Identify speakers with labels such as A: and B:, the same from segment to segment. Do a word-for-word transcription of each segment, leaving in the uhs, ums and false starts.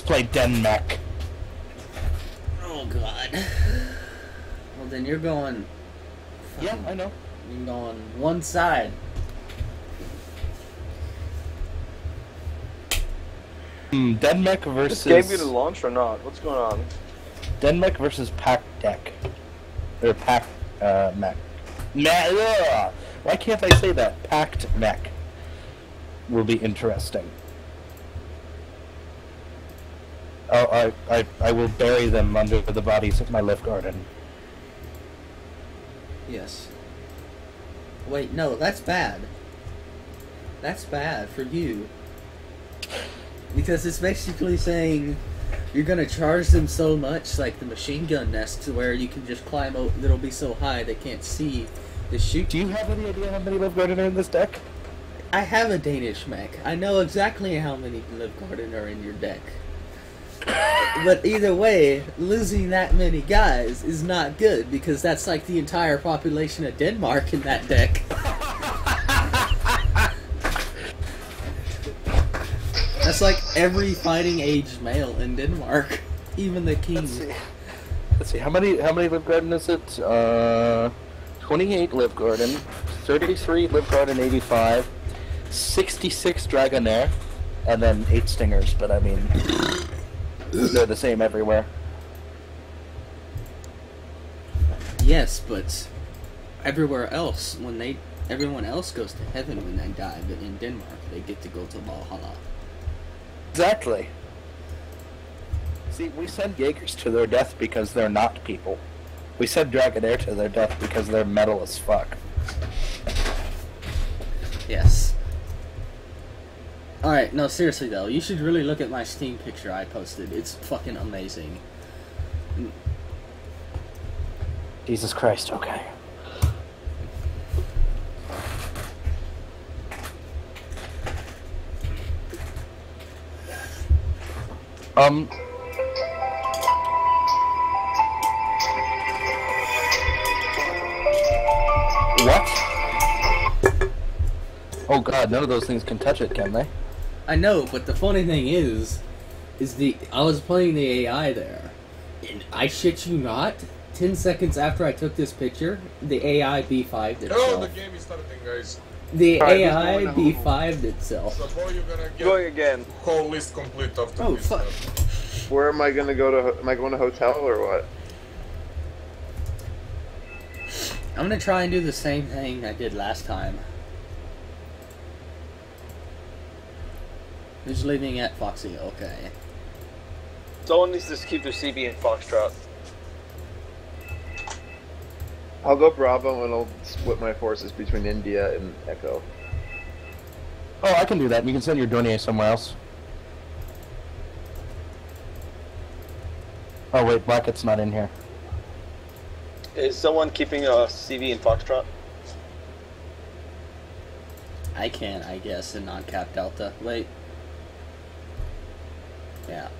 A: play Denmark.
B: Oh god. Well then you're going...
A: Yeah, I know.
B: You're going one side.
A: Hmm, Denmark versus...
C: This game getting launched or not? What's going on?
A: Denmark versus Pac Deck. Or Pac... Uh, Mech. Mech. Ugh. Why can't I say that? Packed Mech. Will be interesting. Oh, I, I, I will bury them under the bodies of my live garden.
B: Yes. Wait, no, that's bad. That's bad for you. Because it's basically saying you're gonna charge them so much, like the machine gun nest, to where you can just climb out, it'll be so high they can't see the shoot.
A: Do you have any idea how many live garden are in this deck?
B: I have a Danish mech. I know exactly how many live garden are in your deck. But either way, losing that many guys is not good, because that's like the entire population of Denmark in that deck. That's like every fighting age male in Denmark, even the king.
A: Let's see. Let's see. How many? How many live garden is it? Uh, twenty-eight live garden, thirty-three live garden, eighty-five, sixty-six dragonair, and then eight stingers. But I mean, they're the same everywhere.
B: Yes, but everywhere else, when they, everyone else goes to heaven when they die, but in Denmark they get to go to Valhalla.
A: Exactly. See, we send Jaegers to their death because they're not people. We send Dragonair to their death because they're metal as fuck.
B: Yes. Alright, no, seriously though, you should really look at my Steam picture I posted. It's fucking amazing.
A: Jesus Christ, okay. Um... What? Oh god, none of those things can touch it, can they?
B: I know, but the funny thing is, is the I was playing the A I there, and I shit you not, ten seconds after I took this picture, the A I B fived itself.
D: Oh, the game is starting, guys.
B: The
C: Alright,
B: A I
C: who's going
B: B
C: home?
B: fived itself.
D: So boy, you're gonna get
C: Going again.
D: whole list complete after
B: Oh,
D: this.
B: fuck.
D: stuff.
C: Where am I gonna go to? Am I going to hotel or what?
B: I'm gonna try and do the same thing I did last time. Who's leaving at Foxy? Okay.
C: Someone needs to keep their C B in Foxtrot. I'll go Bravo and I'll split my forces between India and Echo.
A: Oh, I can do that. You can send your Donier somewhere else. Oh wait, Blacket's not in here.
C: Is someone keeping a C V in Foxtrot?
B: I can, I guess, in non-cap Delta. Wait. Yeah.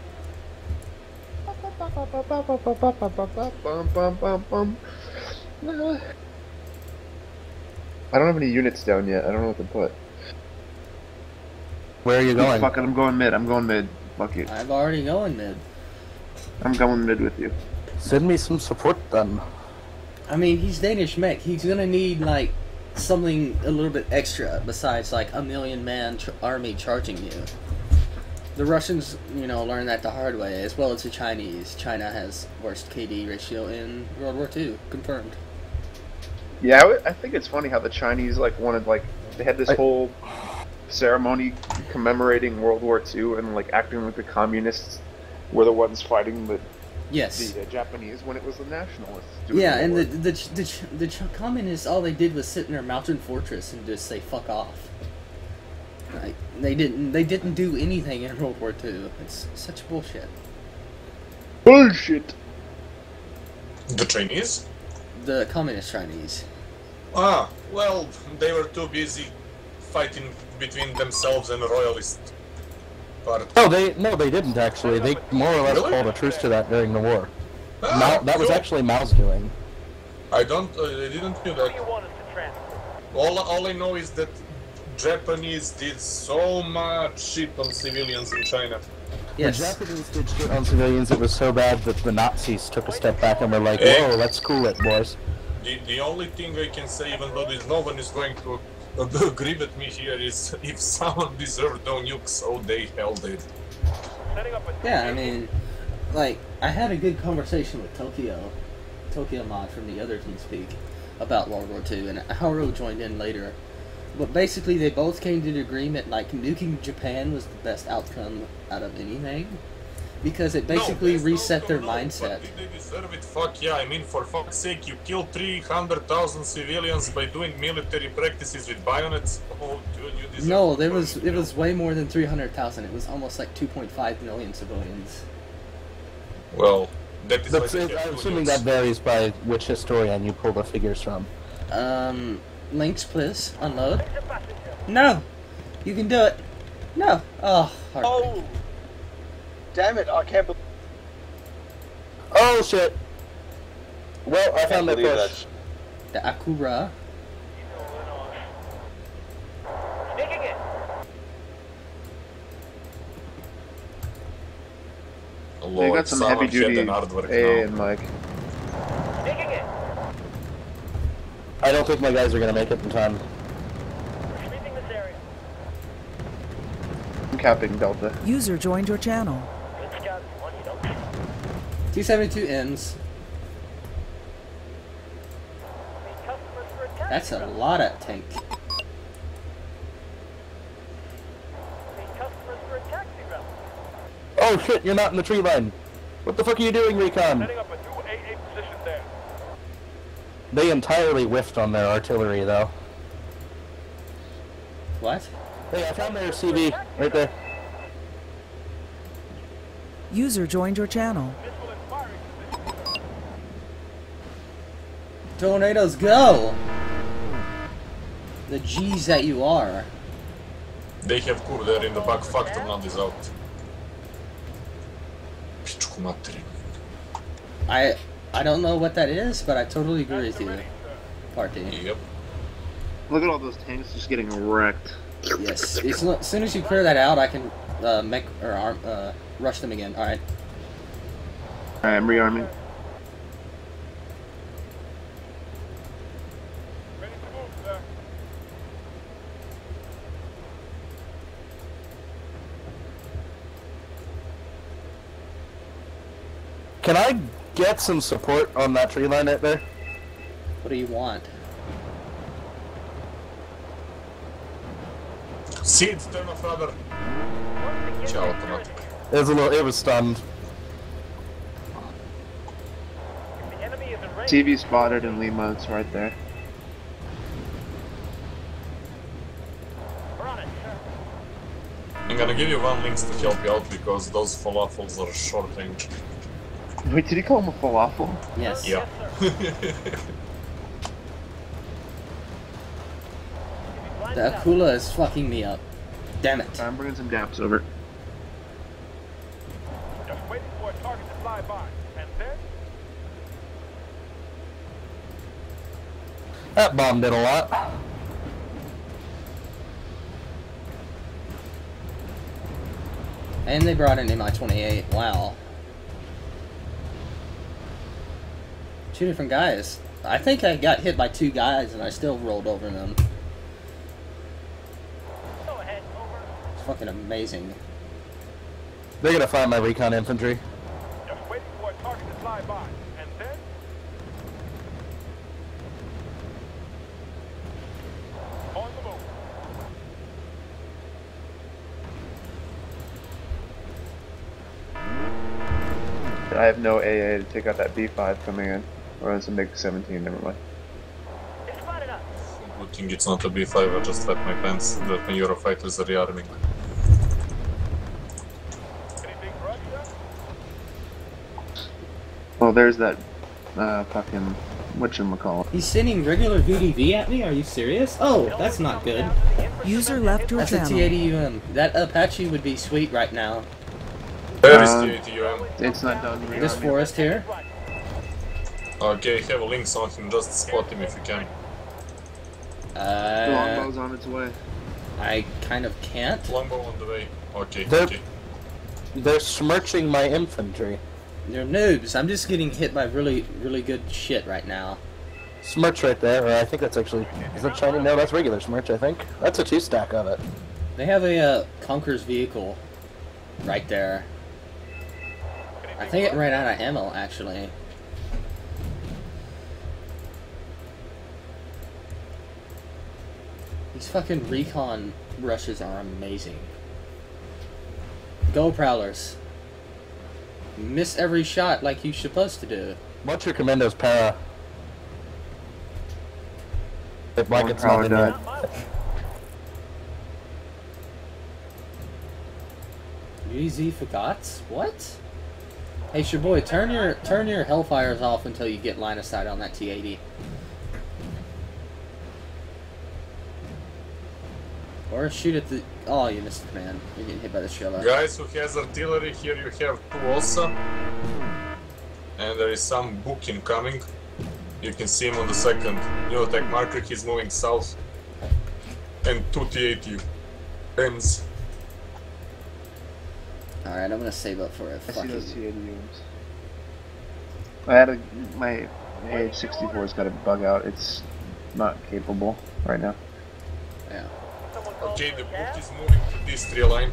C: I don't have any units down yet. I don't know what to put.
A: Where are you going?
C: Fuck it, I'm going mid. I'm going mid. Fuck you.
B: I'm already going mid.
C: I'm going mid with you.
A: Send me some support then.
B: I mean, he's Danish mech. He's gonna need, like, something a little bit extra besides, like, a million man ch army charging you. The Russians, you know, learned that the hard way, as well as the Chinese. China has worst K D ratio in World War Two, confirmed.
C: Yeah, I, w I think it's funny how the Chinese like wanted like they had this
A: I-
C: whole ceremony commemorating World War Two and like acting like the communists were the ones fighting the
B: Yes.
C: the uh, Japanese when it was the nationalists. doing
B: Yeah,
C: the
B: and
C: war.
B: the the ch- the, ch- the ch- communists, all they did was sit in their mountain fortress and just say "fuck off." Like they didn't they didn't do anything in World War Two. It's such bullshit.
C: bullshit.
D: The Chinese?
B: The communist Chinese.
D: Ah, well, they were too busy fighting between themselves and the royalist part.
A: Oh, they no, they didn't actually. They more or less
D: Really?
A: called a truce to that during the war.
D: Ah,
A: Mao, that was
D: cool.
A: actually Mao's doing.
D: I don't, uh, I didn't know that. All, all I know is that Japanese did so much shit on civilians in China.
B: Yes.
A: The Japanese did shit on civilians. It was so bad that the Nazis took a step back and were like,
D: Eh.
A: "Whoa, let's cool it, boys."
D: The, the only thing I can say, even though there's no one is going to agree with me here, is if someone deserved no nukes, so they held it.
B: Yeah, I mean, like, I had a good conversation with Tokyo, Tokyo Mod from the other TeamSpeak about World War Two, and Haru joined in later. But basically, they both came to the agreement, like, nuking Japan was the best outcome out of anything. Because it basically
D: no,
B: reset their
D: no,
B: mindset.
D: But did they deserve it? Fuck yeah, I mean, for fuck's sake, you killed three hundred thousand civilians by doing military practices with bayonets? Oh, dude, you deserve
B: No,
D: it.
B: there was it was way more than three hundred thousand. It was almost like two point five million civilians.
D: Well, that is
A: That's,
D: why
A: it,
D: they have
A: I'm
D: two
A: assuming
D: nukes.
A: that varies by which historian you pull the figures from.
B: Um, links, please. Unload. No! You can do it! No! Oh, heartbreak.
E: Oh! Damn it, I can't believe
A: Oh shit! Well, I
E: I can't
A: found their
E: believe
A: push.
E: that.
B: The Akura.
F: Sneaking in.
C: They
D: Lord,
C: got some
D: someone
C: heavy duty
D: had an artwork
C: A
D: now.
C: and Mike.
F: Sneaking in.
A: I don't think my guys are gonna make it in time.
F: We're sweeping this area.
C: I'm capping Delta.
G: User joined your channel.
F: Good scout, one you don't.
B: two seventy-two M's.
F: Need customers for a taxi
B: That's a
F: route.
B: lot of tank.
F: Need customers for a taxi route.
A: Oh shit! You're not in the tree line. What the fuck are you doing, Recon?
F: Setting up a new A A position there.
A: They entirely whiffed on their artillery, though.
B: What?
A: Hey, I found their C V right there.
G: User joined your channel.
F: Missile and firing position.
B: Tornadoes, go! The G's that you are.
D: They have Kur there in the back, Factor Land is out. Pičku materi.
B: I I don't know what that is, but I totally agree with you. Party.
D: Yep.
C: Look at all those tanks just getting wrecked.
B: Yes. As lo- as soon as you clear that out, I can uh, make or arm, uh, rush them again. All right.
C: Alright, I'm rearming.
F: Ready to move, sir.
A: Can I get some support on that tree line right there?
B: What do you want?
D: Seeds, turn off rudder. Ciao, automatic.
A: It was a little. It was stunned.
F: The enemy is in range.
C: T V spotted in Lima, it's right there.
F: We're on it, sir.
D: I'm gonna give you one links to help you out because those falafels are short range.
C: Wait, did he call him a falafel?
B: Yes.
D: Yeah.
B: The Akula is fucking me up. Damn it.
C: I'm bringing some daps over.
F: Just waiting for a target to fly by. And then,
A: That bomb did a lot.
B: And they brought in M I twenty-eight. Wow. Two different guys. I think I got hit by two guys and I still rolled over them.
F: go ahead, over.
B: It's fucking amazing.
A: They're gonna find my recon infantry.
F: Just waiting for a target to fly by. And then, on the move.
C: I have no A A to take out that B five coming in. Or it's a MiG seventeen, never mind.
F: It's spotted up.
D: Good thing it's not a B five, I just left my pants. The Eurofighters are rearming.
F: Anything for us, sir?
C: Well, there's that uh, fucking whatchamacallit.
B: He's sending regular V D V at me? Are you serious? Oh, that's not good.
G: User left your
B: That's a
G: channel.
B: T eighty U M. That Apache would be sweet right now.
D: Where is
C: Um,
D: T eighty U M?
C: It's not done.
B: This
C: rearming.
B: forest here.
D: Okay, have links on him, just spot him if you can.
C: The
B: Uh,
C: longbow's on its way.
B: I kind of can't.
D: Longbow on the way. Okay,
A: They're-
D: okay.
A: They're smirching my infantry.
B: They're noobs. I'm just getting hit by really, really good shit right now.
A: Smirch right there. Or I think that's actually... Is that shiny? No, that's regular smirch, I think. That's a two-stack of it.
B: They have a uh, Conqueror's vehicle right there. I think it ran out of ammo, actually. These fucking recon rushes are amazing. Go Prowlers. Miss every shot like you're supposed to do.
A: What's your commando's para? If like
C: One
A: it's
C: Prowler
A: not in
C: died.
A: here.
B: U Z forgots? What? Hey, your boy, turn your turn your Hellfires off until you get line of sight on that T eighty. Or shoot at the... Oh, you missed it, man. You're getting hit by the shell.
D: Guys who has artillery, here you have two also. And there is some book incoming. You can see him on the second new attack marker, he's moving south. And two T eighty M's.
B: Alright, I'm gonna save up for a
C: I see
B: fucking...
C: those T eighty Ums. I had a... My A H sixty-four's got a bug out. It's not capable right now.
B: Yeah.
D: Okay, the book is moving to this tree line.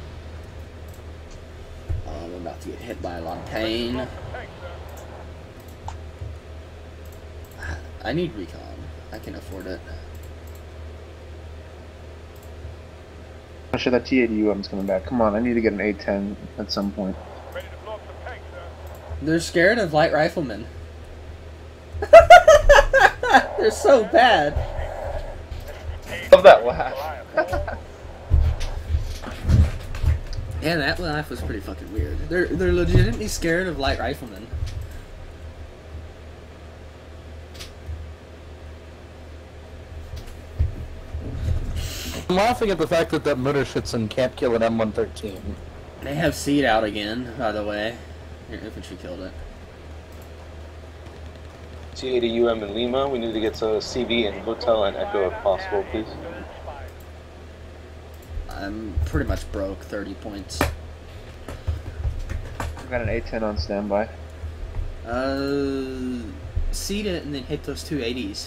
B: Oh, I'm about to get hit by a lot of pain. I need recon. I can afford it.
C: I'm sure that T eighty U M's coming back. Come on, I need to get an A ten at some point.
F: Ready to blow up some tanks, sir.
B: They're scared of light riflemen. They're so bad.
C: Love that laugh.
B: Yeah, that laugh was pretty fucking weird. They're they're legitimately scared of light riflemen.
A: I'm laughing at the fact that that Mutterschützen can't kill an M one thirteen.
B: They have seed out again, by the way. Your infantry killed it.
H: T eighty U M in Lima. We need to get to C V and Hotel and Echo if possible, please.
B: I'm pretty much broke, thirty points.
C: I've got an A ten on standby.
B: Uh, seed it and then hit those two eighties.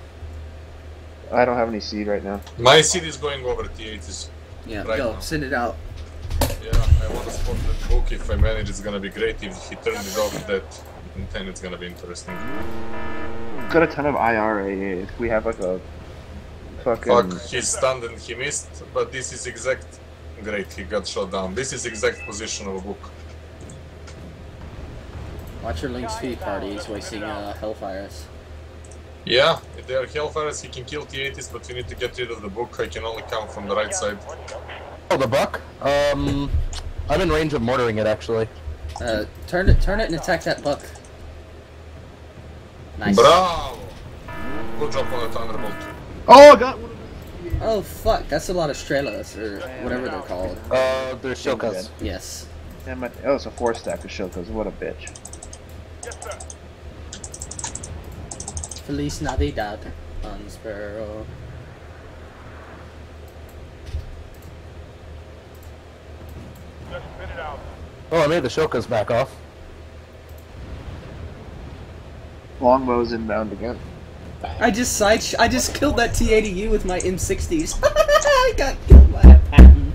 C: I don't have any seed right now.
D: My seed is going over T eighties.
B: Yeah,
D: Right
B: go,
D: now.
B: send it out.
D: Yeah, I want to spot that book. If I manage, it's gonna be great. If he turns it off, that then it's gonna be interesting.
C: Got a ton of I R A A. If we have like a fucking...
D: Fuck, he's stunned and he missed, but this is exact... Great, he got shot down. This is exact position of a book.
B: Watch your Link's feet party, he's wasting uh, Hellfires.
D: Yeah, if they are Hellfires, he can kill T eighties, but we need to get rid of the book. I can only come from the right side.
A: Oh, the buck? Um, I'm in range of mortaring it, actually.
B: Uh, turn it, turn it and attack that buck. Nice.
D: Bravo! Good job on the Thunderbolt.
C: Oh, I got one of them!
B: Oh fuck, that's a lot of Strelas, or whatever they're called.
A: Uh, they're Shokas.
B: Yes.
C: Damn it. Oh, it's a four stack of Shokas. What a bitch.
F: Yes, sir.
B: Feliz Navidad, Unsparrow.
F: Just spit it out.
A: Oh, I made the Shokas back off.
C: Longbow's inbound again.
B: I just side sh I just killed that T eighty U with my M sixties. I got killed by a Patton.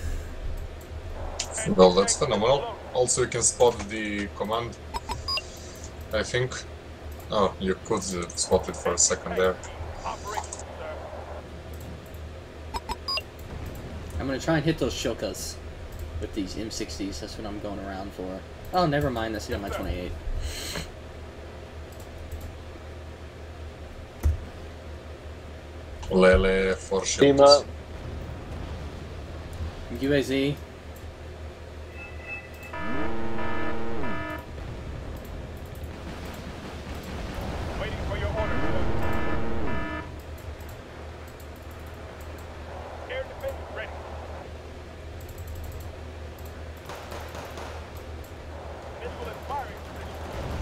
D: Well, that's phenomenal. Also, you can spot the command, I think. Oh, you could uh, spot it for a second there.
F: Operations, sir.
B: I'm gonna try and hit those Shokas with these M sixties. That's what I'm going around for. Oh, never mind. That's it on my twenty-eight.
D: Lele for
H: Team
D: shelters.
H: up.
B: U A Z.
F: Waiting for your orders, sir. Air defense ready. Missile and firing position.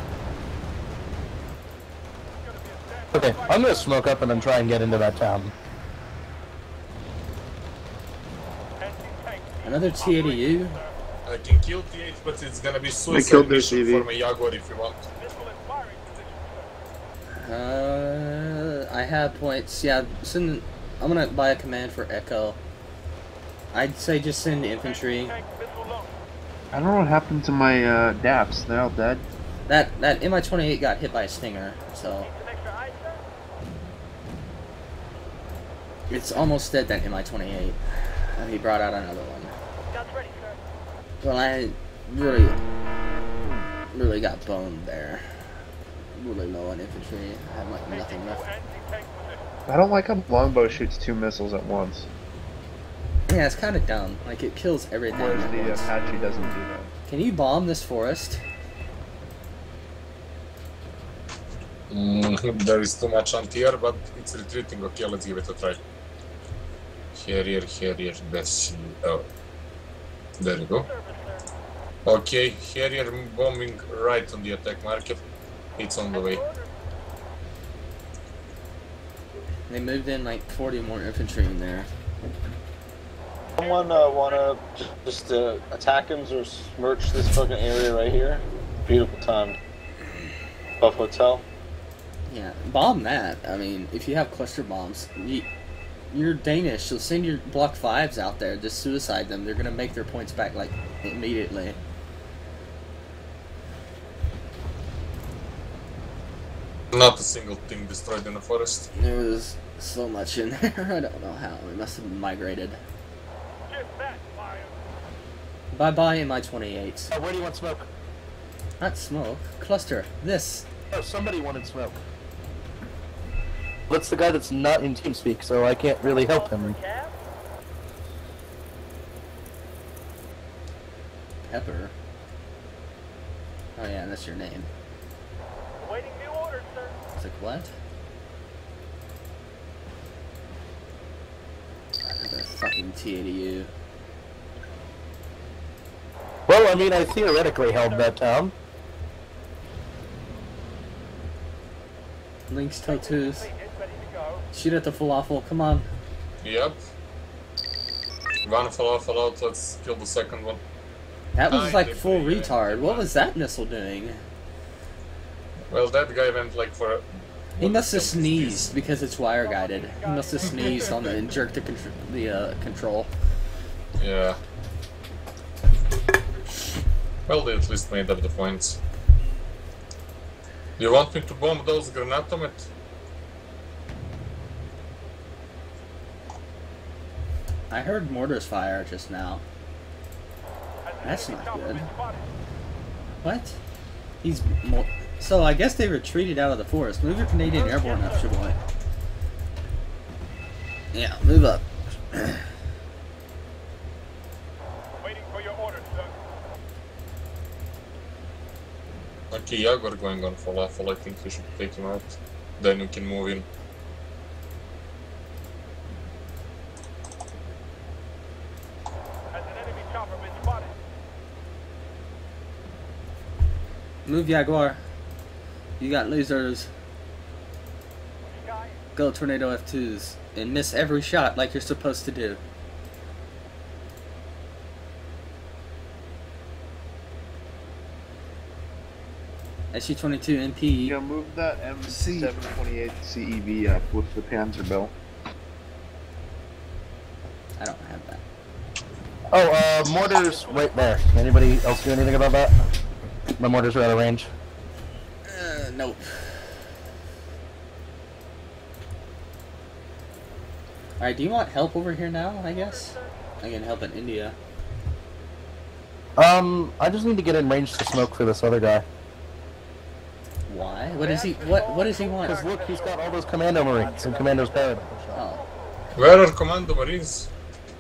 F: It's gonna be a standby
A: Okay,
F: fight.
A: I'm gonna smoke up and then try and get into that town.
F: Anti-tank team
B: Another T eighty U.
F: operations, sir.
D: I can kill T eight, but it's gonna be suicide
C: killed their
D: mission
C: C V.
D: for my Jaguar if you want.
F: Missile in firing position,
B: Uh,
F: sir.
B: I have points. Yeah, send. I'm gonna buy a command for Echo. I'd say just send infantry.
F: Tank missile launched.
C: I don't know what happened to my uh, D A Ps. They're all dead.
B: That that M I twenty-eight got hit by a Stinger, so
F: Need some extra ice, sir?
B: it's almost dead. That M I twenty-eight. And he brought out another one.
F: Guns ready, sir.
B: Well, I really, really got boned there. Really low on infantry. I have like nothing
F: Taking
B: left.
F: anti-tank position.
C: I don't like how longbow shoots two missiles at once,
B: Yeah, it's kind of dumb. Like it kills everything.
C: whereas
B: at
C: the
B: once.
C: Apache doesn't do that.
B: Can you bomb this forest?
D: Mm, there is too much anti-air, but it's retreating. Okay, let's give it a try. Harrier, Harrier, that's... Oh. There you go.
F: Service, sir.
D: Okay, Harrier bombing right on the attack market. It's on the way.
B: They moved in like forty more infantry in there.
H: Someone uh, wanna just uh, attack him or smirch this fucking area right here? Beautiful time. Buff Hotel.
B: Yeah, bomb that. I mean, if you have cluster bombs, you, you're Danish, so send your Block fives out there. Just suicide them. They're gonna make their points back like immediately.
D: Not a single thing destroyed in the forest.
B: There was so much in there. I don't know how. It must have migrated.
F: Just that, fire.
B: Bye bye M I twenty-eights.
A: Oh, where do you want smoke?
B: Not smoke. Cluster. This.
A: Oh, somebody wanted smoke. That's the guy that's not in TeamSpeak, so I can't really help him.
F: Cab?
B: Pepper. Oh yeah, that's your name.
F: Awaiting new orders, sir.
B: It's like, what? The fucking T eighty U.
A: Well, I mean, I theoretically held that town.
B: Lynx toe twos.
F: Fleet is ready to go.
B: Shoot at the falafel, come on.
D: Yep. One falafel out, let's kill the second one.
B: That was
D: I
B: like
D: did
B: full
D: pretty good.
B: retard. What was that missile doing?
D: Well, that guy went like for a...
B: He must have sneezed because it's wire guided. He must have sneezed on the and jerked the, contr the uh, control.
D: Yeah. Well, they at least made up the points. Do you want me to bomb those granatomet?
B: I heard mortars fire just now.
F: Has
B: That's
F: an enemy
B: not
F: chopper
B: good.
F: been spotted?
B: What? He's mo so I guess they retreated out of the forest. Move your Canadian Airborne up, your boy. Yeah, move up.
F: Waiting for your orders, sir.
D: Okay, Jaguar going on falafel, I think we should take him out. Then you can move in.
F: Has an enemy chopper been spotted?
B: Move Jaguar. You got lasers.
F: Sky.
B: Go Tornado F twos and miss every shot like you're supposed to do. S U twenty-two M P.
C: You know, move that M seven twenty-eight C E V up with the Panzerbill.
B: I don't have that.
A: Oh, uh, mortars right there. Anybody else do anything about that? My mortars are out of range.
B: Uh, nope. Alright, do you want help over here now, I guess? I can help in India.
A: Um, I just need to get in range to smoke for this other guy.
B: Why? What does he what what does he want?
A: Because look, he's got all those Commando Marines and Commando's Paradise.
B: Oh.
D: Where are Commando Marines?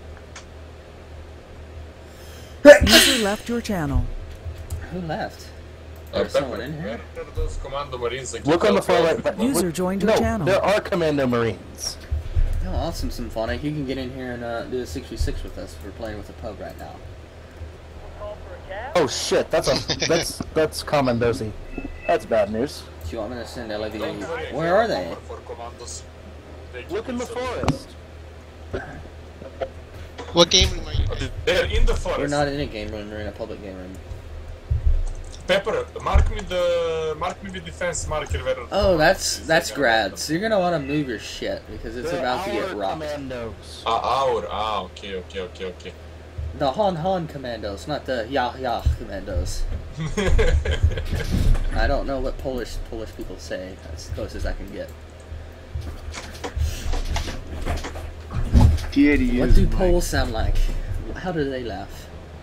G: User left your channel.
B: Who left?
D: Uh,
B: There's someone
D: Pepper,
B: in here?
D: Where are those Commando Marines? that
A: Look
D: keep
A: on the
D: out
A: far
D: there?
A: right. but-
G: User
A: look-
G: joined your
A: no,
G: channel.
A: there are Commando Marines.
B: Oh, awesome, Symphonic. You can get in here and uh, do a six v six with us. We're playing with a pub right now.
F: Call for a cab?
A: Oh shit, that's a that's that's Commandozy. That's bad news.
B: Do you want me to send L A V?
D: Don't worry,
B: Where are they?
D: For commandos. They keep
A: Look in the
D: it so-
A: forest.
I: What game room are you in?
D: They're in the forest.
B: We're not in a game room, we're in a public game room.
D: Pepper, mark me the mark me the defense marker where.
B: Oh, that's that's grad. So you're gonna want to move your shit because it's
A: They're
B: about to get
A: our
B: rocked.
A: commandos.
D: Ah, our. Ah, okay, okay, okay, okay.
B: The Han Han commandos, not the Yah Yah commandos. I don't know what Polish Polish people say. That's as close as I can get.
C: T eighty
B: What do Poles sound like? How do they laugh?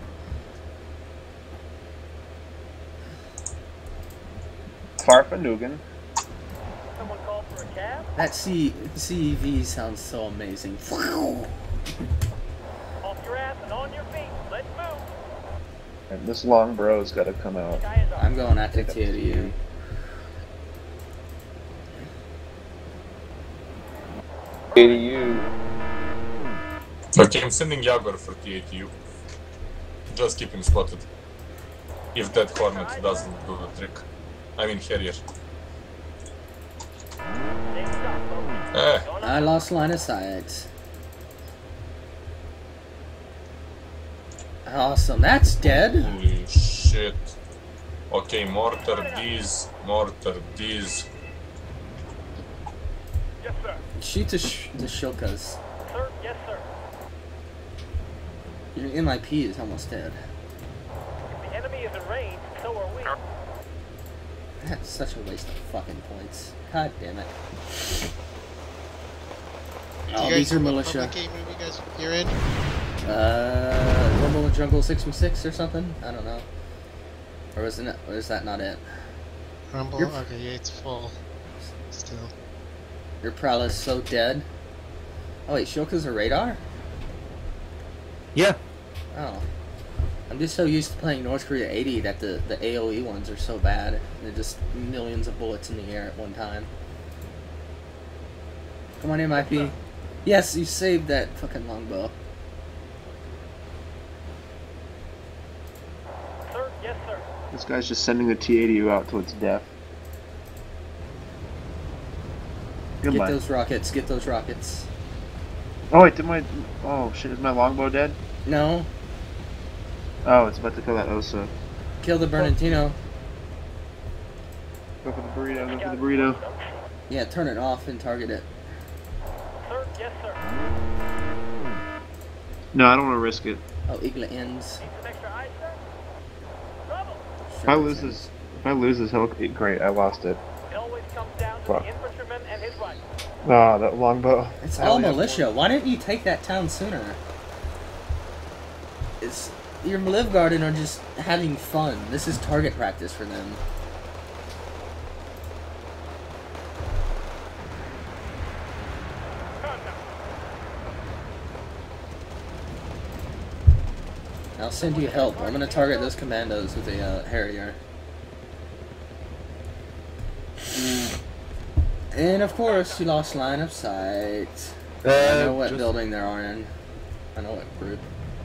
C: Farfanugan.
F: Someone call for a cab?
B: That C C E V sounds so amazing.
F: Off your ass and on your feet. Let's move.
C: And this long bro's got to come out.
F: Sky is on.
B: I'm going after T A D U.
H: A D U.
D: Okay, I'm sending Jaguar for T A T U. Just keep him spotted. If that Hornet doesn't do the trick. I mean Harrier.
F: Stay stop, folks.
D: Eh,
F: Going
B: I
F: up.
B: lost line of sight. Awesome, that's dead.
D: holy shit. Okay, mortar these, mortar these.
F: Yes, sir.
B: Shoot the, sh the Shilkas.
F: Sir, yes, sir.
B: Your M I P is almost dead.
F: If the enemy is in range, so are we.
B: That's such a waste of fucking points. God damn it.
I: Do
B: Oh,
I: you guys
B: these are
I: know what
B: militia.
I: public game room you guys you're in?
B: Uh, Rumble Jungle six v six or something? I don't know. Or was it? Or is that not it?
I: Rumble?
B: You're-
I: Okay, yeah, it's full. Still.
B: Your Prowler's so dead. Oh wait, Shilka's a radar?
A: Yeah.
B: Oh. I'm just so used to playing North Korea eighty that the, the A O E ones are so bad. They're just millions of bullets in the air at one time. Come on, M I P. Yes, you saved that fucking longbow.
F: Sir, yes, sir.
C: This guy's just sending the T eighty U out till it's deaf.
B: Get
C: Goodbye.
B: those rockets, get those rockets.
C: Oh wait, did my oh shit, is my longbow dead?
B: No,
C: Oh, it's about to kill that Osa.
B: kill the Bernardino.
C: Go for the burrito, go for the burrito.
B: Yeah, turn it off and target it.
F: Sir, yes, sir.
C: No, I don't want to risk it.
B: Oh, Igla ends.
F: Need some extra ice, sir? Trouble.
C: If I lose this, if I lose this hill, great, I lost it.
F: It always comes down to
C: Fuck.
F: the infantryman and his rifle.
C: Ah, that longbow.
B: It's
C: I
B: all
C: only have
B: militia. Why didn't you take that town sooner? It's your Liv Garden are just having fun. This is target practice for them. I'll send you help. I'm gonna target those commandos with a uh, Harrier. And of course, you lost line of sight. I know what
A: just-
B: building they are in. I know what group.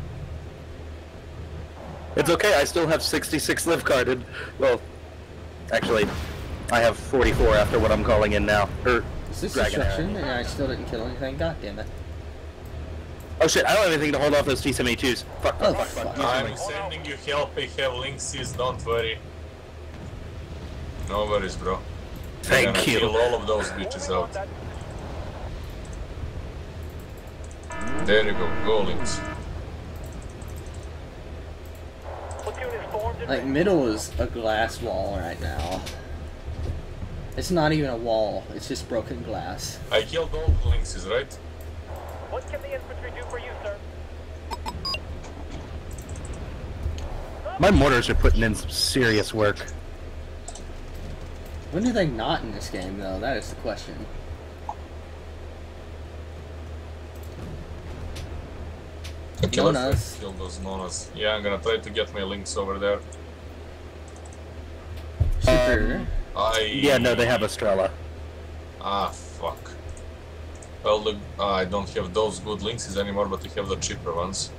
A: It's okay, I still have sixty-six live carded. Well, actually, I have forty-four after what I'm calling in now. Er,
B: Is this
A: Dragon
B: destruction?
A: Arrow.
B: And I still didn't kill anything? God damn it.
A: Oh shit, I don't have anything to hold off those T seventy-twos. Fuck,
B: Oh,
A: fuck, fuck, fuck.
B: fuck.
D: I'm sending you help. I have links. Don't worry. No worries, bro.
A: Thank
D: I'm gonna
A: you.
D: kill all of those bitches out. There you go. Go links.
F: Platoon is formed and
B: Like, middle is a glass wall right now. It's not even a wall, it's just broken glass.
D: I killed all the links, right?
F: what can the infantry do for you, sir?
A: My mortars are putting in some serious work.
B: When do they not in this game, though? That is the question.
D: Okay, let's
B: Nonas.
D: kill those nonas. Yeah, I'm gonna try to get my links over there.
B: Super.
D: I
A: Yeah, no, they have Estrella.
D: Ah, fuck. Well, the, uh, I don't have those good links anymore, but I have the cheaper ones.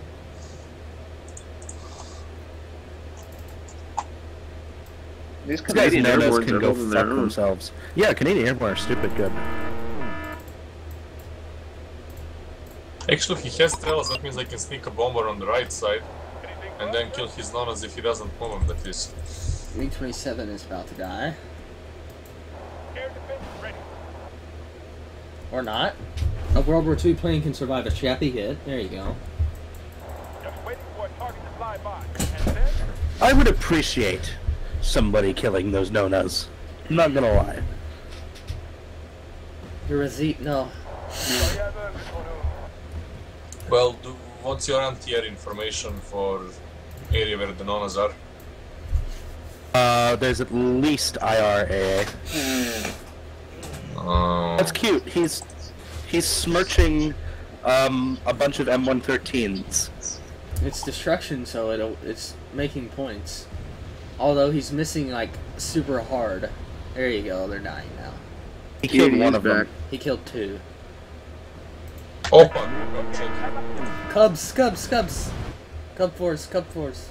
C: These
A: These guys
C: Canadian
A: know
C: airborne
A: can
C: are
A: go
C: holding
A: fuck
C: their own.
A: themselves. Yeah, Canadian airborne are stupid good.
D: Actually, he has trailers, that means I can sneak a bomber on the right side and then kill his nonas if he doesn't move him, that is.
B: V twenty-seven is about to die.
F: Air defense ready.
B: Or not. A World War Two plane can survive a chappy hit. There you go.
F: Just waiting for a target to fly by. And then,
A: I would appreciate somebody killing those no-nos. I'm not gonna lie.
B: You're a Z. No.
D: Well, do, what's your anti-air information for area where the nonas are?
A: Uh, there's at least I R A A.
D: Uh,
A: That's cute. He's he's smirching um, a bunch of M one thirteens.
B: It's destruction, so it'll, it's making points. Although he's missing, like, super hard. There you go, they're dying now.
A: He killed
C: He
A: one
C: is
A: of them.
C: back.
B: He killed two.
D: Opa! Check.
B: Cubs, Cubs, Cubs! Cub Force, Cub Force.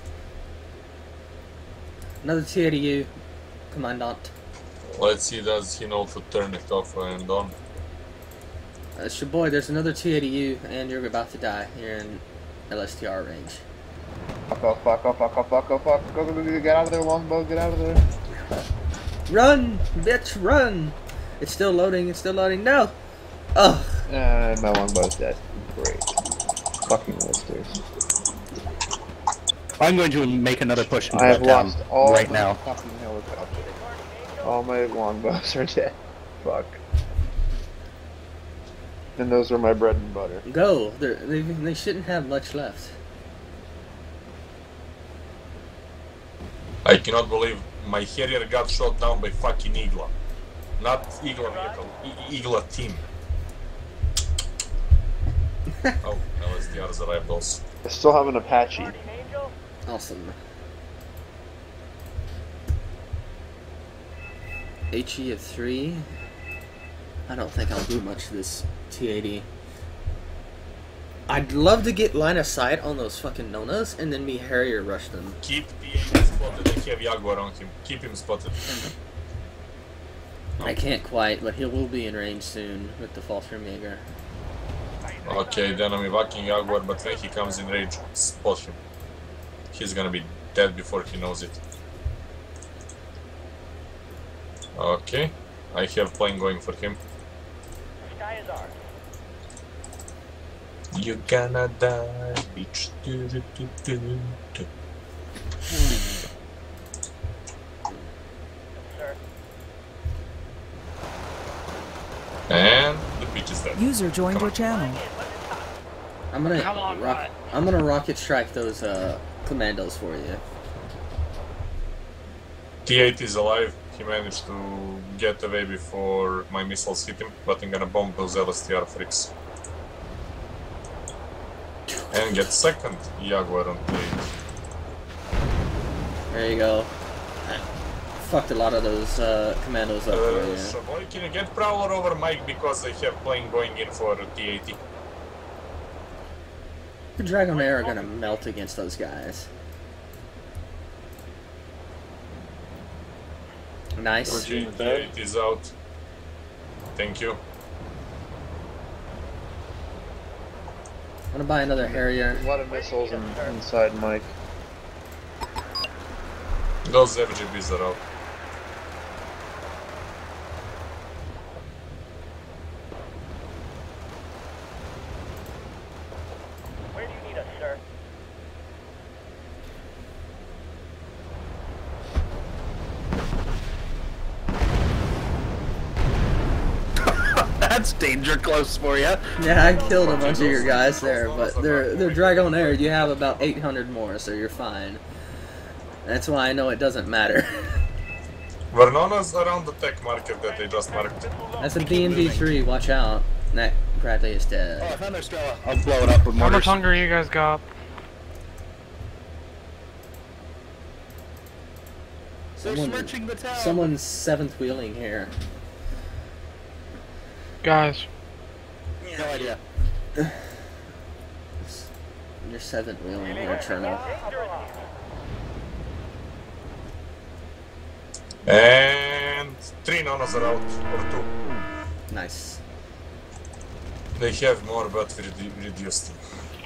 B: Another T A D U, Commandant.
D: Let's see, does he know to turn it off and on?
B: Uh, it's your boy, there's another T A D U, and you're about to die. You're in L S T R range.
C: Fuck off, fuck off, fuck off, fuck off, fuck. Go, go, go, go, get out of there, longbow, get out of there.
B: Run, bitch, run! It's still loading, it's still loading. No! Ugh.
C: Uh, my longbow's dead. Great. Fucking listers.
A: I'm going to make another push into
C: I have
A: that town
C: lost all
A: right
C: my
A: now.
C: fucking helicopters. All my longbows are dead. Fuck. And those are my bread and butter.
B: Go. They're, they they shouldn't have much left.
D: I cannot believe my Harrier got shot down by fucking Igla. Not Igla vehicle, I Igla team. Oh, L S D Rs arrived also.
C: I still have an Apache.
F: Guardian Angel,
B: Awesome. H E of three. I don't think I'll do much of this T eighty. I'd love to get line of sight on those fucking nonas and then me Harrier rush them.
D: Keep the eighty spotted, I have Jaguar on him. Keep him spotted.
B: I can't quite, but he will be in range soon with the Falstrom Jaeger.
D: Okay, then I'm evacuating Jaguar, but when he comes in range, spot him. He's gonna be dead before he knows it. Okay, I have plane going for him.
F: the sky is ours.
D: You gonna die, bitch. Do, do, do, do, do.
F: Sir,
D: And the bitch is dead.
G: User joined your channel.
B: I'm gonna
F: Come on,
B: rock,
F: Ryan.
B: I'm gonna rocket strike those uh, commandos for you.
D: T eight is alive. He managed to get away before my missiles hit him, but I'm gonna bomb those L S T R freaks. And get second Jaguar on T eight.
B: There you go. I fucked a lot of those uh, commandos up for
D: Uh,
B: you.
D: Shaboy, can you get Prowler over Mike because I have plane going in for T eighty?
B: The Dragonair are gonna melt against those guys. Nice.
D: Okay, T eight is out. Thank you.
B: I'm gonna buy another Harrier.
C: A lot of missiles in, inside Mike.
D: Those F G Bs are out.
F: where do you need us, sir?
A: That's danger close for you.
B: Yeah, I killed a bunch of your guys there, but they're they're Dragonair. You have about eight hundred more, so you're fine. That's why I know it doesn't matter.
D: Vernona's around the tech market that they just marked.
B: That's a D M D three. Watch out. That Bradley is
A: Oh, I
B: dead.
A: found their Stella. I'll blow it up with
J: How
A: mortars.
J: much hunger you guys got?
A: They're
B: Someone-
A: smirching the town.
B: Someone's seventh wheeling here.
J: Guys,
A: No idea.
B: You're seventh wheeling here, Cherno.
D: And three Nonas are out, or two.
B: Nice.
D: They have more, but we redu reduced them.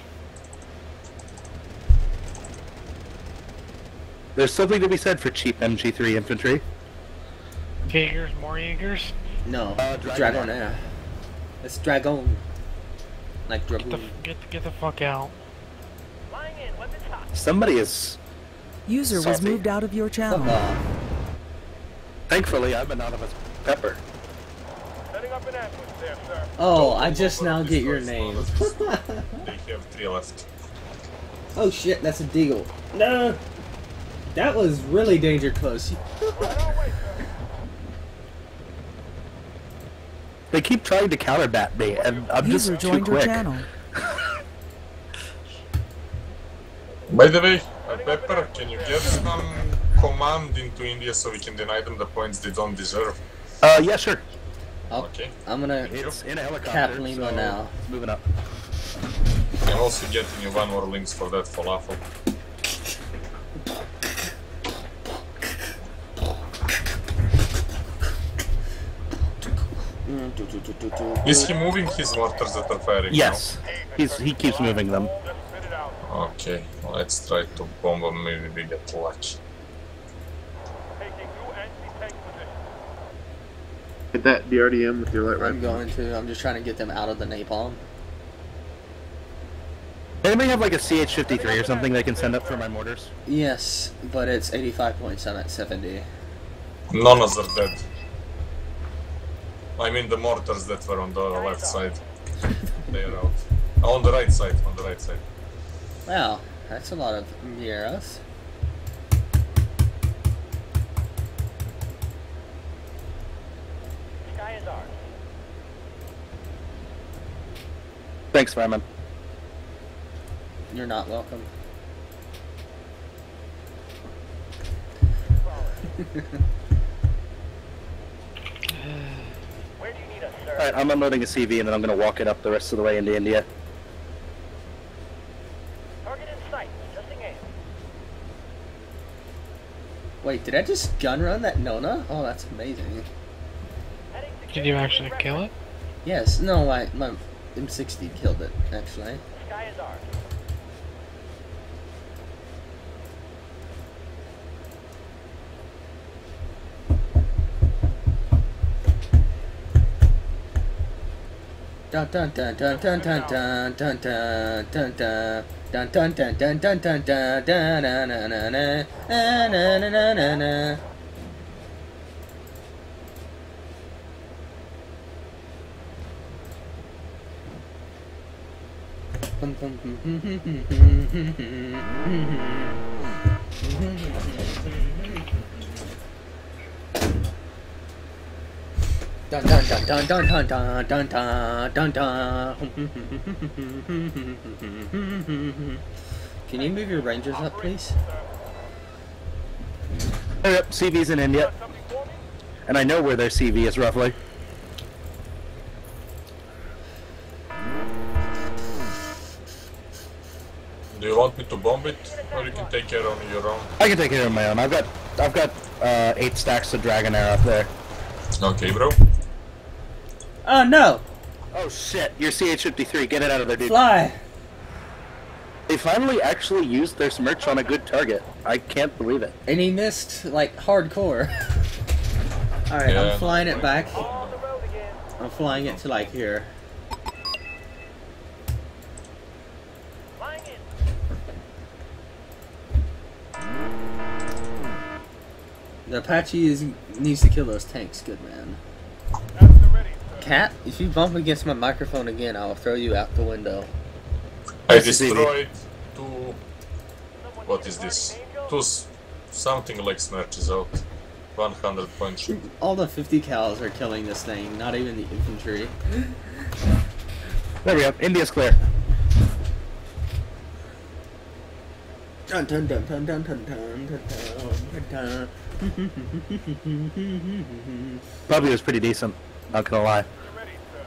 A: There's something to be said for cheap M G three infantry.
J: Jaegers, more Jaegers?
B: No,
A: Uh, Dragonair.
B: Dragonair. It's Dragon. Like
J: Get the,
B: Dragoon.
J: get, the, get the fuck out.
F: Flying in, weapons hot.
A: Somebody is.
G: User was
A: Salty.
G: moved out of your channel.
B: Fuck off.
A: Thankfully, I'm anonymous pepper.
F: Setting up an ambush there, sir.
B: Oh, I just now get your name.
D: They have three left.
B: Oh shit, that's a deagle. No! That was really danger close.
F: Right on way, sir.
A: They keep trying to counterbat me, and I'm just
G: User
A: too
G: joined your
A: quick.
G: channel.
D: By the way, uh, Pepper, can you get some command into India so we can deny them the points they don't deserve?
A: Uh, yeah, sure.
B: Oh,
D: Okay.
B: I'm gonna
A: It's in a helicopter.
B: cap Lima
A: so
B: now.
A: It's moving up.
D: I'm also getting you one more links for that falafel. Is he moving his mortars that are firing
A: Yes, he's he keeps moving them.
F: Just spit it out.
D: now? Okay, let's try to bomb them, maybe we get lucky.
F: Taking new anti-tank position.
C: Hit that B R D M with your light
B: I'm
C: rifle.
B: going to. I'm just trying to get them out of the napalm.
A: Anybody have like a C H fifty-three or something they can send up for my mortars?
B: Yes, but it's eighty-five point seven seventy.
D: None of them are dead. I mean the mortars that were on the left side. They are out. Oh, on the right side, on the right side.
B: Wow, that's a lot of Mieras.
F: Sky is ours.
A: Thanks, Fireman.
B: You're not welcome.
F: Where do you need us, sir?
A: Alright, I'm unloading a C V and then I'm gonna walk it up the rest of the way into India.
F: Target in sight. Adjusting aim.
B: Wait, did I just gun run that Nona? Oh, that's amazing.
F: Heading to
J: Did you actually kill it?
B: Yes, no, my, my M sixty killed it, actually.
F: Sky is ours.
B: Dun dun dun dun dun dun dun dun dun dun dun dun dun dun dun dun dun dun dun na na na na na na na na na. Dun dun dun dun dun dun dun dun dun dun dun. Can you move your rangers up, please?
A: Yep, C V's in India.
F: Something for me?
A: And I know where their C V is roughly.
D: Do you want me to bomb it, or you can take care of your own?
A: I can take care of my own. I've got I've got uh, eight stacks of Dragonair up there.
D: Okay, bro.
B: Oh no!
A: Oh shit, your C H fifty-three, get it out of there, dude.
B: Fly!
A: They finally actually used their smirch on a good target. I can't believe it.
B: And he missed, like, hardcore. Alright,
D: Yeah.
B: I'm flying it back.
F: On the road again.
B: I'm flying it to, like, here.
F: Flying in.
B: The Apache is, needs to kill those tanks, good man.
F: After ready, sir.
B: Cat, if you bump against my microphone again, I'll throw you out the window.
D: I
A: This is easy.
D: destroyed two.
F: Someone
D: What
F: need
D: is
F: a
D: this?
F: guardian angel?
D: Two. s- Something like smirches out. one hundred points.
B: All the fifty cals are killing this thing, not even the infantry.
A: There we go. India's clear.
B: Dun dun dun dun dun dun dun dun dun dun.
A: Probably was pretty decent. Not gonna lie.
F: Ready, sir.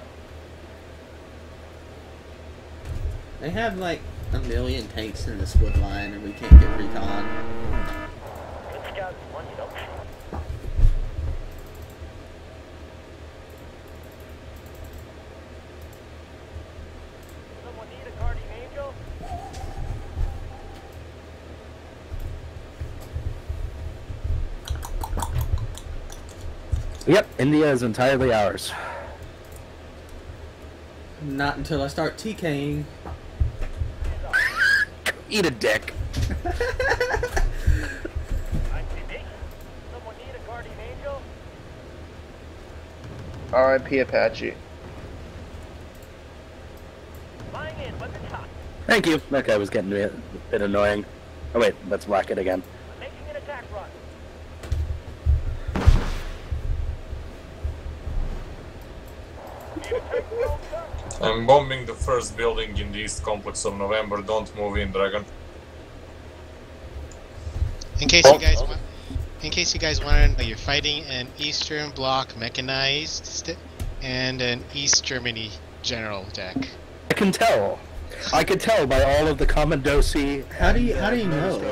B: They have like a million tanks in this wood line and we can't get recon.
F: Good scout is one you don't shoot.
A: Yep, India is entirely ours.
B: Not until I start TKing.
A: Eat a dick.
F: I see me. Someone need a guardian angel?
C: R I P Apache.
F: Flying in, but the top.
A: Thank you. That guy was getting me a bit annoying. Oh wait, let's whack it again.
F: I'm making an attack run. Need a tank drone, sir?
D: I'm bombing the first building in the east complex of November. Don't move in, Dragon.
I: In case you guys want, in case you guys want, you're fighting an Eastern Bloc mechanized st and an East Germany general deck.
A: I can tell. I could tell by all of the Commandosi.
B: How do you how do you know?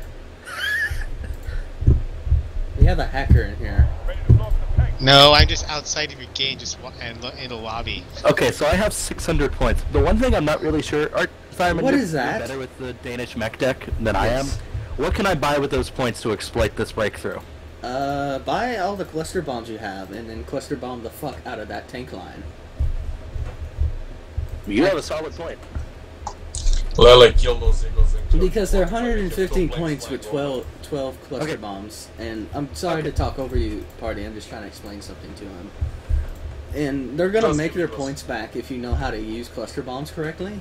B: We have a hacker in here.
F: Ready to blow up the tank.
I: No, I'm just outside of your gate, just wa and lo in the lobby.
A: Okay, so I have six hundred points. The one thing I'm not really sure, Art Simon,
B: What
A: you're,
B: is that?
A: you're better with the Danish mech deck than I am.
B: Yes.
A: What can I buy with those points to exploit this breakthrough?
B: Uh, buy all the cluster bombs you have, and then cluster bomb the fuck out of that tank line.
A: You have a solid point.
D: Lele, kill those eagles. in two.
B: Because they're one hundred
D: Have two
B: fifteen
D: planes
B: points with
D: flying over.
B: twelve, twelve cluster
A: Okay.
B: bombs. And I'm sorry to talk over you, party. I'm just trying to explain something to them. And they're gonna
D: Just
B: make their
D: give us-
B: points back if you know how to use cluster bombs correctly.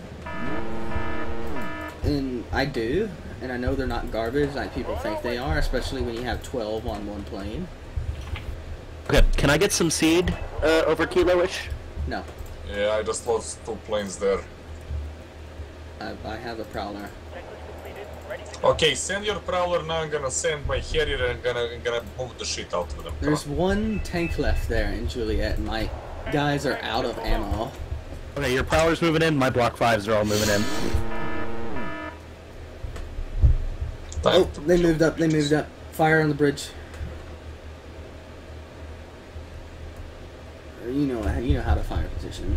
B: And I do, and I know they're not garbage like people think they are, especially when you have twelve on one plane.
A: Okay, can I get some seed uh, over Kilo-ish?
B: No,
D: Yeah, I just lost two planes there.
B: I, I have a prowler.
F: Checklist completed. Ready to go.
D: Okay, send your prowler now. I'm gonna send my Harrier and gonna I'm gonna move the shit out of them. Come
B: There's
D: on.
B: one tank left there in Juliet, and my guys are out of ammo.
A: Okay, your prowler's moving in, my block fives are all moving in.
D: Time
B: Oh,
D: to
B: they
D: kill
B: moved up, they
D: bitches.
B: moved up. Fire on the bridge. You know, you know how to fire position.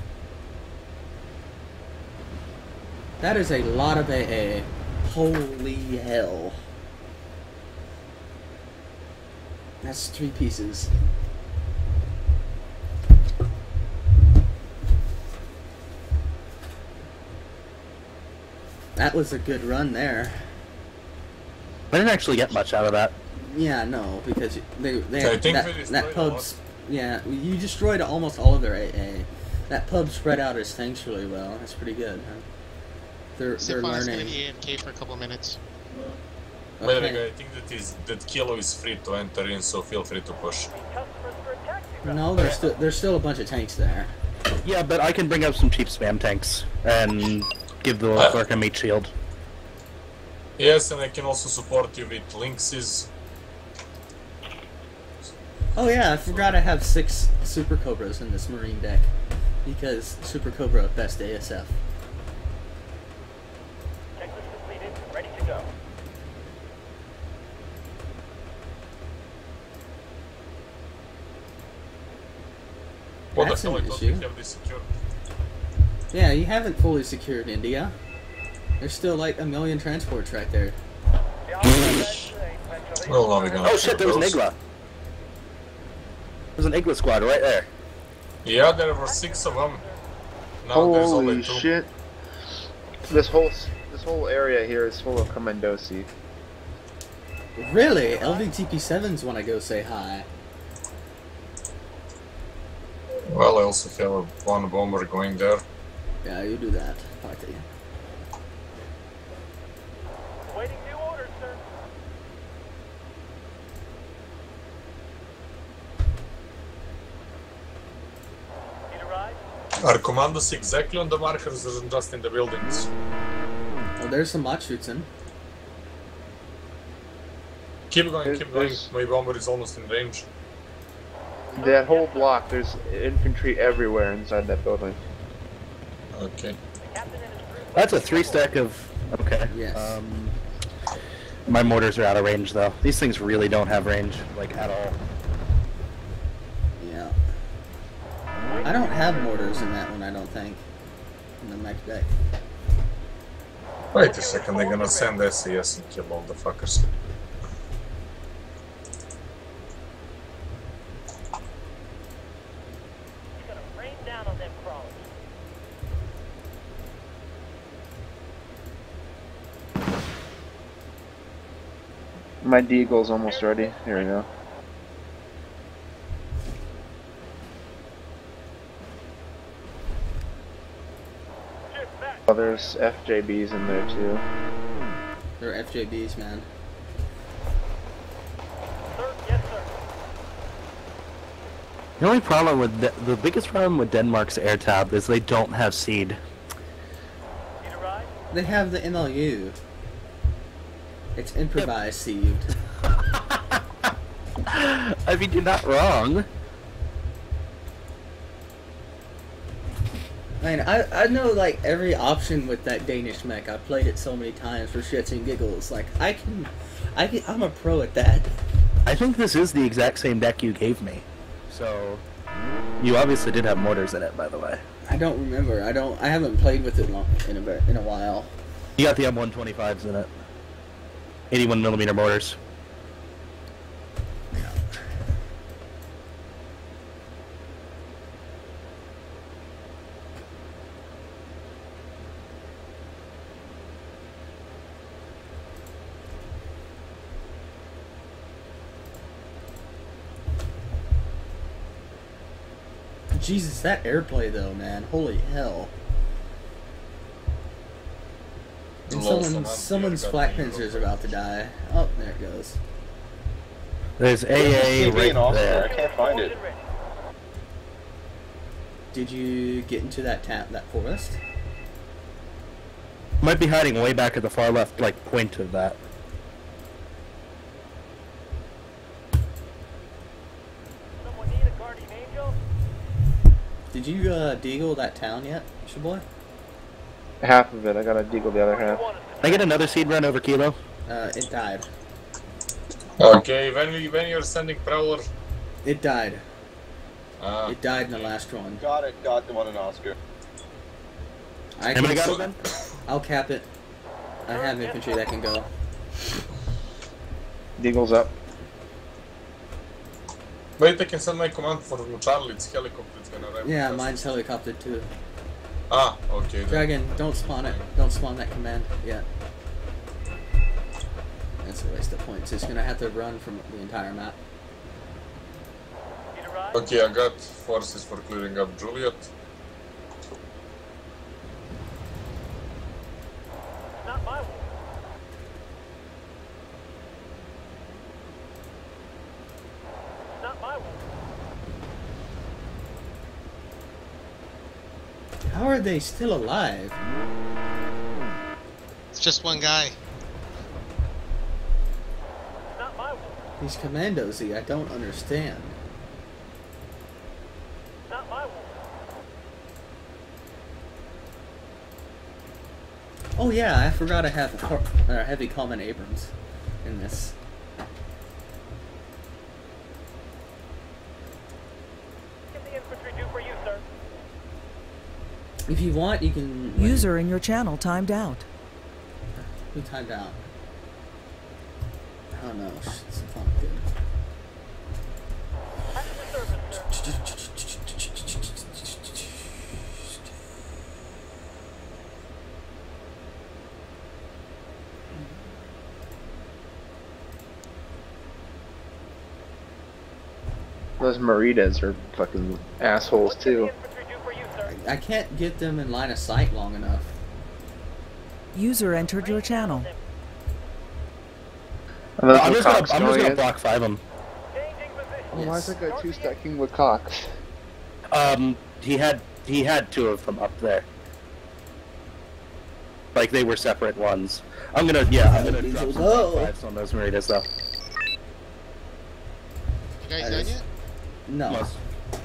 B: That is a lot of A A. Holy hell. That's three pieces. That was a good run there.
A: I didn't actually get much out of that.
B: Yeah, no, because they they
D: I think
B: that,
D: we destroyed
B: that
D: a
B: pub's yeah, you destroyed almost all of their A A. That pub spread out his things really well. That's pretty good. Huh? They're they're
I: Siphon's gonna
B: learning.
I: be A F K for a couple minutes.
D: By the
B: Okay.
D: way, I think that is that Kilo is free to enter in, so feel free to push.
F: Need customers for a taxi route.
B: No, there's still there's still a bunch of tanks there.
A: Yeah, but I can bring up some cheap spam tanks and give the
D: Uh.
A: Lurk a meat shield.
D: Yes, and I can also support you with Lynxes.
B: Oh yeah, I forgot I have six Super Cobras in this Marine deck because Super Cobra best A S F.
F: Checklist completed. Ready to go.
D: What
B: That's
D: the hell? I
B: an
D: thought we
B: issue.
D: have this secured.
B: Yeah, you haven't fully secured India. There's still like a million transports right there.
F: The officer has today, potentially.
D: Well, now we're gonna
A: Oh shit, there was an
D: those.
A: Igla. There's an Igla squad right there.
D: Yeah, there were six of them. Now there's
C: Holy
D: only two.
C: shit! This whole s- this whole area here is full of Commandosi.
B: Really? L V T P sevens want to go say hi.
D: Well, I also have a one bomber going there.
B: Yeah, you do that, party.
F: Waiting new orders, sir. Need a ride?
D: Are commandos exactly on the markers or just in the buildings?
B: Well, there's some Matschützen.
D: Keep going,
C: There's-
D: keep going.
C: there's-
D: My bomber is almost in range.
C: That whole block, there's infantry everywhere inside that building.
D: Okay.
F: The captain and his crew.
A: That's a three stack of. Okay.
B: Yes.
A: Um, my mortars are out of range though. These things really don't have range, like at all.
B: Yeah. I don't have mortars in that one, I don't think. In the mech deck.
D: Wait a second, they're gonna send S E S and kill all the fuckers.
C: My Deagle's almost ready. Here we go. Oh, there's F J Bs in there too.
B: They're F J Bs, man.
F: Sir, yes, sir.
A: The only problem with the, the biggest problem with Denmark's air tab is they don't have seed.
F: Need a ride?
B: They have the M L U. It's improvised seed.
A: I mean, you're not wrong.
B: I mean, I, I know like every option with that Danish mech. I've played it so many times for shits and giggles. Like I can, I can, I'm a pro at that.
A: I think this is the exact same deck you gave me. So, you obviously did have mortars in it, by the way.
B: I don't remember. I don't. I haven't played with it long, in a bit- in a while.
A: You got the M one twenty-fives in it. eighty-one millimeter mortars.
B: Jesus, that airplay though, man. Holy hell. And
D: Lol,
B: someone,
D: someone
B: someone's
D: got
B: flak
D: me.
B: pincer's about to die. Oh, there it goes.
A: There's A A
H: T V
A: right
H: in Austria, I
A: there.
H: can't find it.
F: Engine ready.
B: Did you get into that tap, that forest?
A: Might be hiding way back at the far left, like, point of that.
F: Someone need a guardian angel?
B: Did you uh, deagle that town yet, Shaboy?
C: Half of it. I gotta Deagle the other half.
F: Want us
A: Can I get another seed run over Kilo?
B: Uh, it died.
D: Okay, when we when you're sending Prowler,
B: It died.
D: uh,
B: It died in the last one.
H: Got it, got the one in Oscar.
B: I
A: Anybody got
B: can,
A: it then?
B: I'll cap it. I have infantry that can go.
C: Deagle's up.
D: wait, I can send my command for Charlie. It's helicopter. It's gonna arrive.
B: Yeah,
D: fast.
B: mine's helicopter too.
D: Ah, okay. Then.
B: Dragon, don't spawn it. Don't spawn that command yet. That's a waste of points. It's gonna have to run from the entire map.
F: need a ride?
D: Okay, I got forces for clearing up Juliet.
F: Not my war. Not my war.
B: How are they still alive?
I: It's just one guy.
F: Not my war.
B: These commandos, I don't understand.
F: Not my war.
B: Oh yeah, I forgot I have a car- uh, heavy common Abrams in this.
F: Get the infantry due for you, sir.
B: If you want, you can. wait.
G: User in your channel timed out.
B: Who timed out? Oh no, it's not good.
F: At your service, sir.
C: Those Maritas are fucking assholes
F: Get the
C: too.
F: infantry due for you, sir.
B: I can't get them in line of sight long enough.
G: User entered your channel.
C: And those
A: I'm just gonna, I'm
C: Cox
A: just
C: going
A: gonna
C: in.
A: block five them.
F: Changing position.
C: Oh, why is
B: Yes.
C: that guy two stacking with Cox?
A: Um, he had he had two of them up there. Like they were separate ones. I'm gonna yeah, I'm gonna drop some
B: No.
A: block fives on those Maritas though.
I: You guys
B: That
I: done
B: is-
I: yet?
B: No.
A: Almost.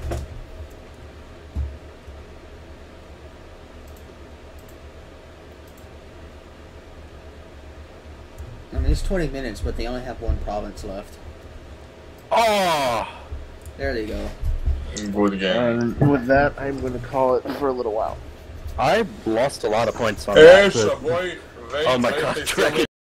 B: I mean, it's twenty minutes, but they only have one province left.
A: Oh,
B: There they go.
D: Good game.
C: And with that, I'm going to call it for a little while.
A: I lost a lot of points on
D: Hey,
A: that. but-
D: boy, wait,
A: Oh my
D: wait,
A: god,
D: they still
A: Dragon